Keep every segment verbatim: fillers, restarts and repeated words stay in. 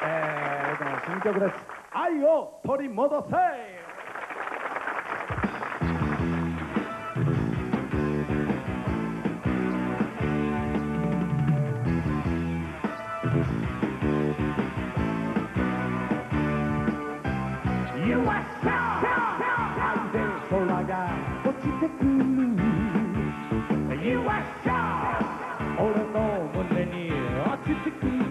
えー、この新曲です。愛を取り戻せ。You are so 愛で空が落ちてくる You are so 俺の胸に落ちてくる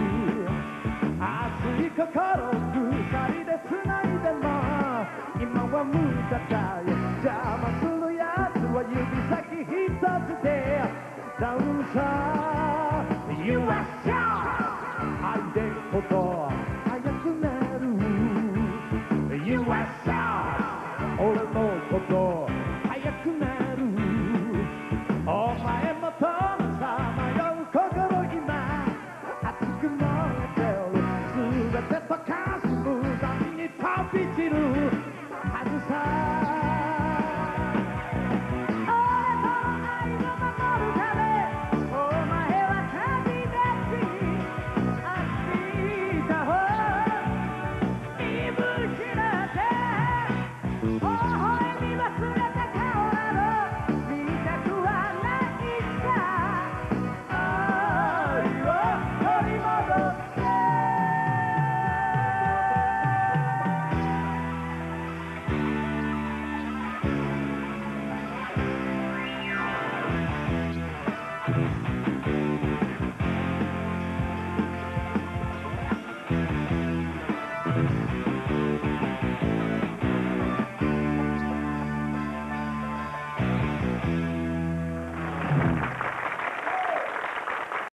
熱い心鎖で繋いでも今は無駄だよ邪魔するやつは指先一つでダウンさ You are so 愛でこと